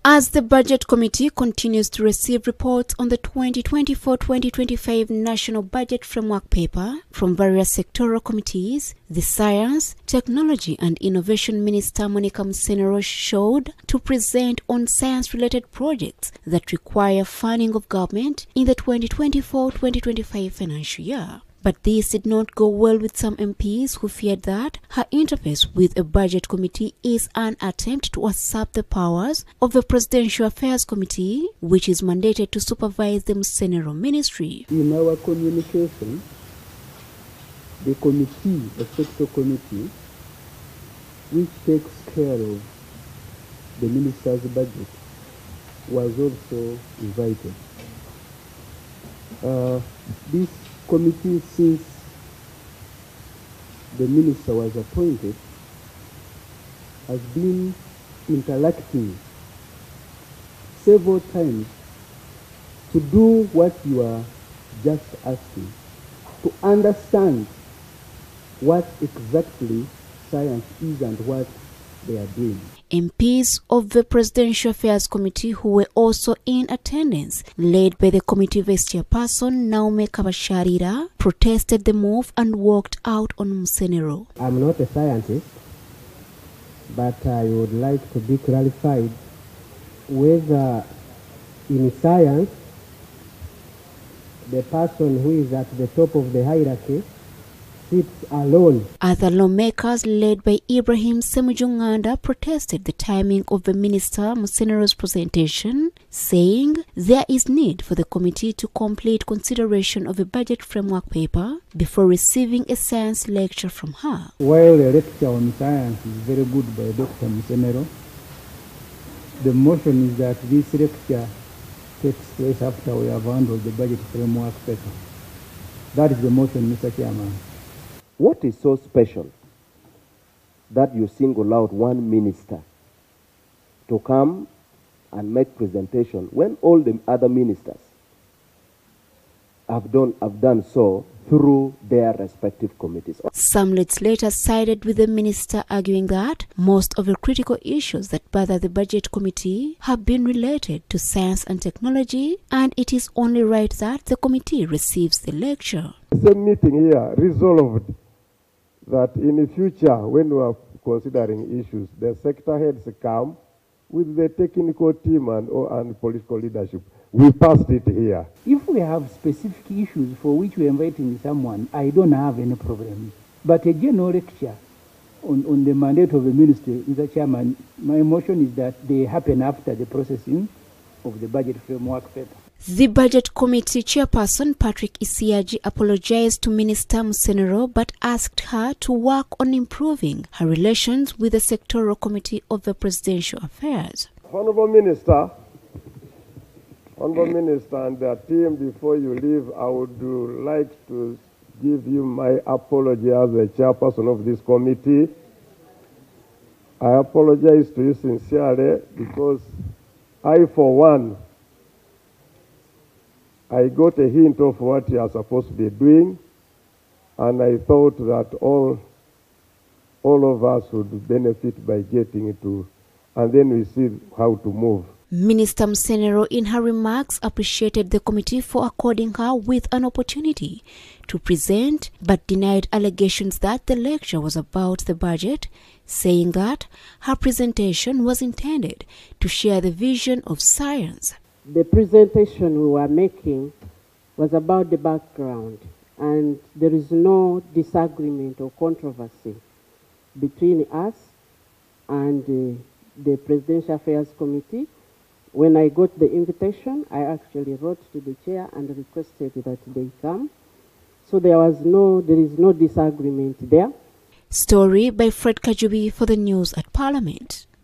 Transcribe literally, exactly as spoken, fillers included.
As the Budget Committee continues to receive reports on the twenty twenty-four twenty twenty-five National Budget Framework Paper from various sectoral committees, the Science, Technology and Innovation Minister Monica Musenero showed to present on science-related projects that require funding of government in the twenty twenty-four twenty twenty-five financial year. But this did not go well with some M Ps who feared that her interface with a budget committee is an attempt to usurp the powers of the Presidential Affairs Committee, which is mandated to supervise the Musenero ministry. In our communication, the committee, the sector committee, which takes care of the minister's budget, was also invited. Uh, this committee, since the minister was appointed, has been interacting several times to do what you are just asking, to understand what exactly science is and what they are doing. M Ps of the Presidential Affairs Committee who were also in attendance, led by the committee vice chairperson Naume Kabasharira, protested the move and walked out on Musenero. I'm not a scientist, but I would like to be clarified whether in science the person who is at the top of the hierarchy sits alone. Other lawmakers led by Ibrahim Semujunganda protested the timing of the Minister Musenero's presentation, saying there is need for the committee to complete consideration of a budget framework paper before receiving a science lecture from her. While the lecture on science is very good by Doctor Musenero, the motion is that this lecture takes place after we have handled the budget framework paper. That is the motion, Mister Chairman. What is so special that you single out one minister to come and make presentation when all the other ministers have done, have done so through their respective committees? Some legislators sided with the minister, arguing that most of the critical issues that bother the Budget Committee have been related to science and technology, and it is only right that the committee receives the lecture. The meeting here resolved that in the future, when we are considering issues, the sector heads come with the technical team and, and political leadership. We passed it here. If we have specific issues for which we are inviting someone, I don't have any problem. But a general lecture on, on the mandate of the ministry, Mister Chairman, my motion is that they happen after the processing of the budget framework paper. The Budget Committee chairperson Patrick Isiaji apologized to Minister Musenero but asked her to work on improving her relations with the sectoral committee of the Presidential Affairs. Honorable Minister, Honorable Minister and their team, before you leave, I would like to give you my apology as the chairperson of this committee. I apologize to you sincerely because I, for one, I got a hint of what you are supposed to be doing, and I thought that all, all of us would benefit by getting it to, and then we see how to move. Minister Musenero, in her remarks, appreciated the committee for according her with an opportunity to present, but denied allegations that the lecture was about the budget, saying that her presentation was intended to share the vision of science. The presentation we were making was about the background, and there is no disagreement or controversy between us and uh, the Presidential Affairs Committee. When I got the invitation, I actually wrote to the chair and requested that they come. So there was no, there is no disagreement there. Story by Fred Kajubi for the news at Parliament.